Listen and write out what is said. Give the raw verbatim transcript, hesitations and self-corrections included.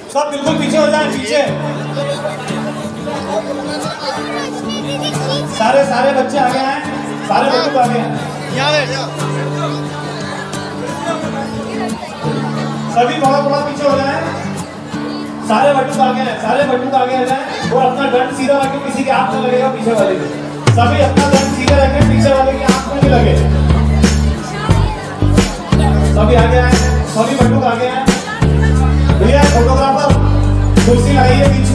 सब बिल्कुल पीछे हो जाए, पीछे। सारे सारे बच्चे आगे आए, सारे बच्चे आगे आए। सभी थोड़ा थोड़ा पीछे हो जाए। सारे बच्चों आगे हैं, सारे बच्चों आगे आ जाए और अपना दंड सीधा रखें, किसी के आंख में लगेगा पीछे वाले के। सभी अपना दंड सीधा रखें, पीछे वाले की आंख में नहीं लगे। सभी आगे आए, सभी बच्चों आगे आए। भैया फोटोग्राफर कुर्सी लगाइए पीछे।